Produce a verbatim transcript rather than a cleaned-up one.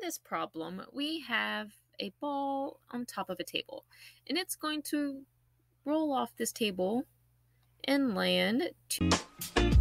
this problem, we have a ball on top of a table, and it's going to roll off this table and land.